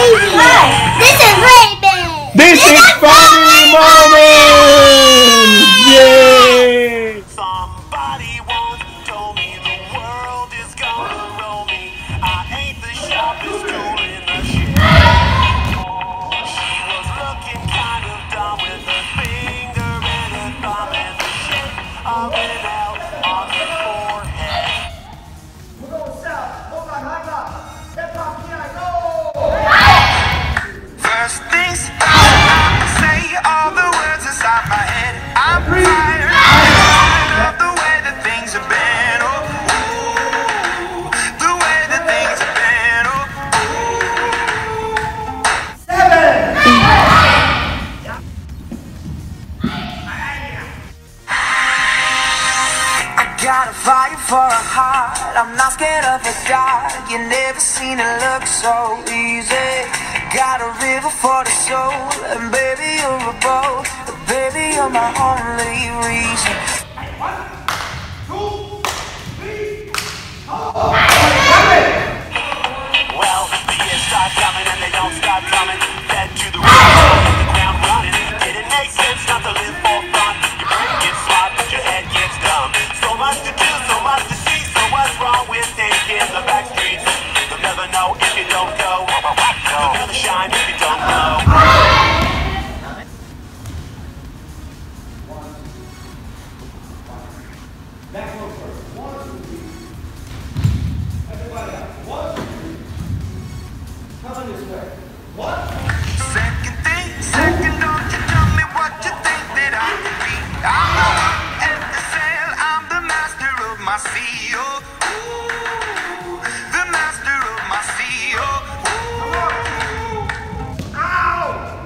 This is Raven. This is family moment. Yay! Somebody once told me the world is gonna roll me. I ain't the sharpest tool in the shed. She was looking kind of dumb with her finger and her thumb and the shape of an L on her forehead. We're going south. Hold on, high rock. Hip hop, go! First things first, I'ma say all the words inside my head. I'm tired of the way that things have been. Oh, ooh, the way that things have been. Oh, I got a fire for a heart. I'm not scared of the dark. You never seen it look so easy. Got a river for the soul, and baby you're a boat. Baby you're my only reason. 1, 2, 3, 4. Well, the years start coming and they don't stop coming. Led to the road, hit the ground running. Didn't make sense not to live for fun. Your brain gets smart, but your head gets dumb. So much to do, so much to see. So what's wrong with taking the back streets? You'll never know if you don't go. You'll never shine if you don't know. Back row first. 1, 2, 3. Everybody up. 1, 2, 3. Coming this way. 1. Second thing, second, don't you tell me what you think that I can be. I'm the one at the sail, I'm the master of my sea. Oh, ooh, the master of my sea. Oh, ooh. Ow!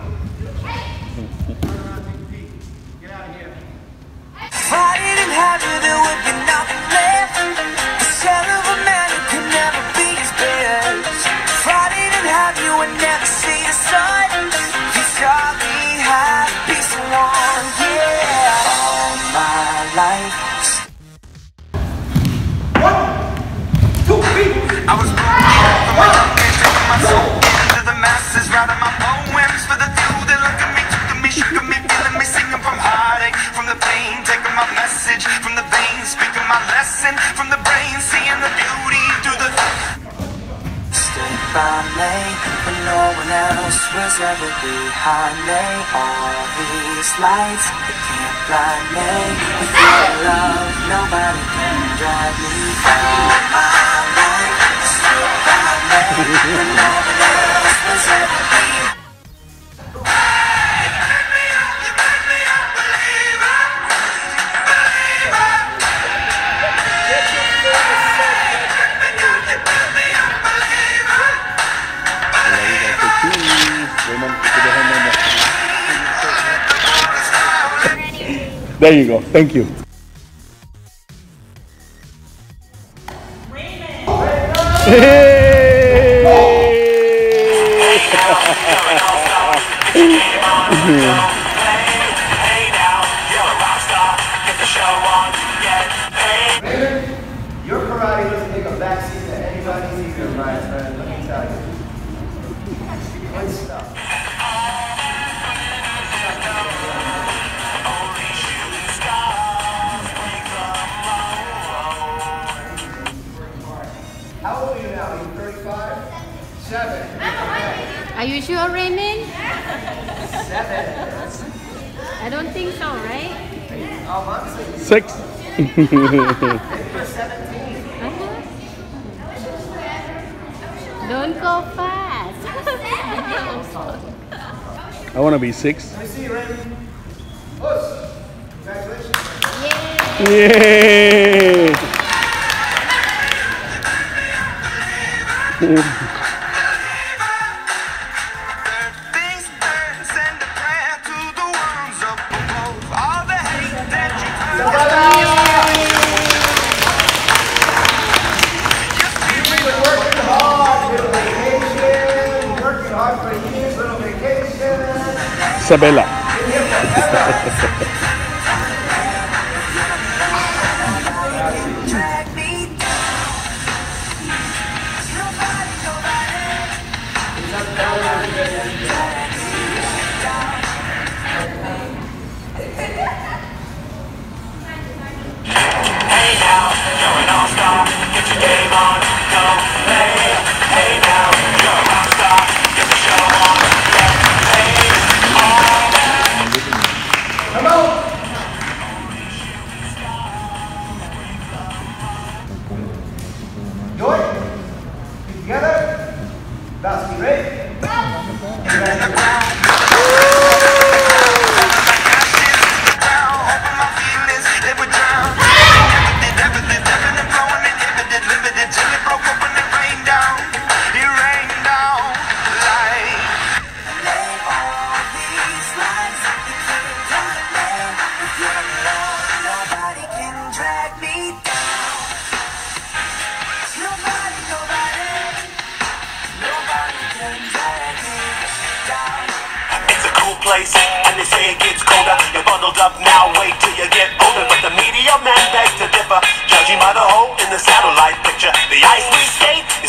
Turn around, take a peek. Get out of here. If I didn't have you, there would be nothing left. The shell of a man who could never be his best. If I didn't have you, I'd never see the sun. You taught me how to be someone, yeah. All my life. 1, 2, 3. I was born from my young age, taking my soul into the masses, writing my poems for the few that look at me, took at me, shook at me, feeling me, singing from heartache, from the pain, taking my message from the veins, speaking my lesson from the brain, seeing the beauty through the. Stay by me when no one else was ever behind me. All these lights, they can't blind me. With your love, nobody can drive me. All my life, stay by me when no one else was ever behind me. There you go. Thank you. Raymond, your karate doesn't take a backseat to anybody's either, my friend. Let me tell you. Good stuff. How old are you now? Are you 35? 7. Are you sure, Raymond? 7. I don't think so, right? Oh, months? 6. Maybe you're 17. Don't go fast. I want to be 6. Let me see you, Raymond. Puss. Congratulations. Yay! Yay! Things turn, send a prayer to the ones up above. All the hate that you You've been working hard, little vacation. Working hard for years, little vacation. Isabella. Been here forever. drag me down. Nobody, nobody. place, and they say it gets colder. You're bundled up now, wait till you get older. But the media men beg to differ, judging by the hole in the satellite picture. The ice we skate